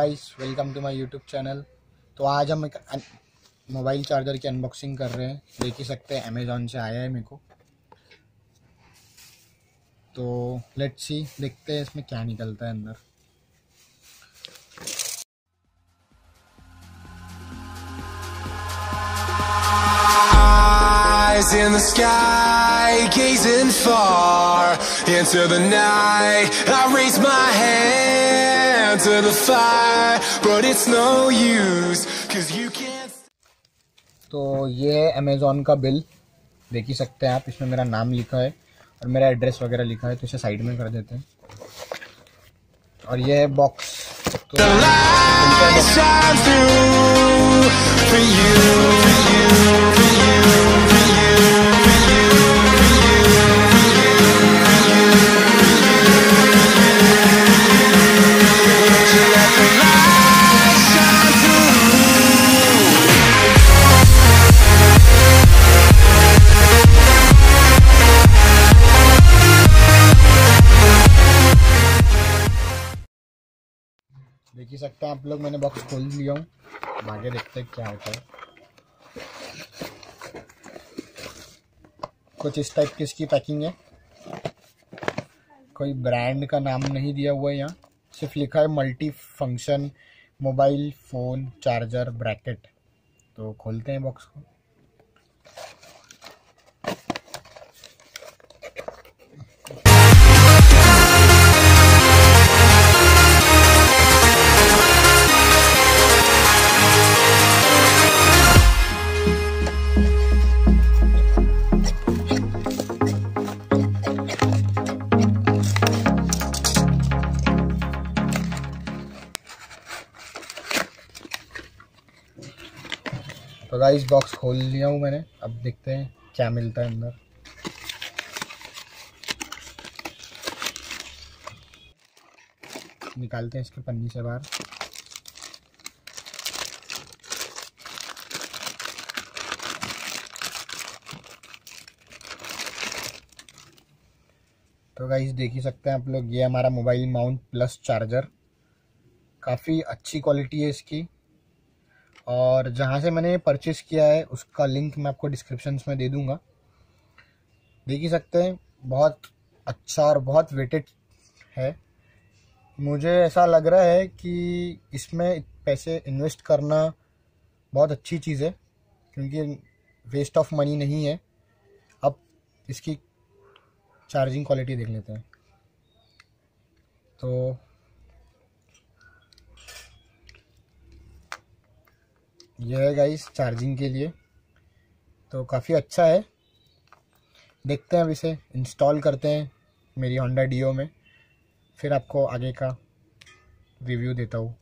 Guys, welcome to my YouTube channel. तो आज हम एक मोबाइल चार्जर की अनबॉक्सिंग कर रहे हैं। देख ही सकते हैं अमेज़ॉन से आया है मेरे को। तो लेट्स सी, देखते हैं इसमें क्या निकलता है अंदर। Eyes in the sky, gazing far into the night. I raise my hand to the fire, but it's no use, 'cause you can't. तो ये है अमेज़ॉन का बिल, देख ही सकते हैं आप। इसमें मेरा नाम लिखा है और मेरा एड्रेस वगैरह लिखा है, तो इसे साइड में कर देते हैं। और ये है बॉक्स। तो The light shines through for you, for you, for you, for you, for you, for you, for you. Let the light shine through. देख ही सकते हैं आप लोग, मैंने बॉक्स खोल लिया हूँ। आगे देखते हैं क्या होता है। कुछ इस टाइप की इसकी पैकिंग है। कोई ब्रांड का नाम नहीं दिया हुआ है यहाँ, सिर्फ लिखा है multi function mobile phone charger bracket. तो खोलते हैं बॉक्स को। तो गाइस, बॉक्स खोल लिया हूँ मैंने। अब देखते हैं क्या मिलता है अंदर। निकालते हैं इसके पन्नी से बाहर। तो गाइस, देख ही सकते हैं आप लोग, ये हमारा मोबाइल माउंट प्लस चार्जर। काफ़ी अच्छी क्वालिटी है इसकी। और जहाँ से मैंने परचेज़ किया है उसका लिंक मैं आपको डिस्क्रिप्शन में दे दूँगा। देख ही सकते हैं, बहुत अच्छा और बहुत वेटेड है। मुझे ऐसा लग रहा है कि इसमें पैसे इन्वेस्ट करना बहुत अच्छी चीज़ है, क्योंकि वेस्ट ऑफ मनी नहीं है। अब इसकी चार्जिंग क्वालिटी देख लेते हैं। तो यह है गाइस चार्जिंग के लिए। तो काफ़ी अच्छा है। देखते हैं, अब इसे इंस्टॉल करते हैं मेरी होंडा डियो में, फिर आपको आगे का रिव्यू देता हूँ।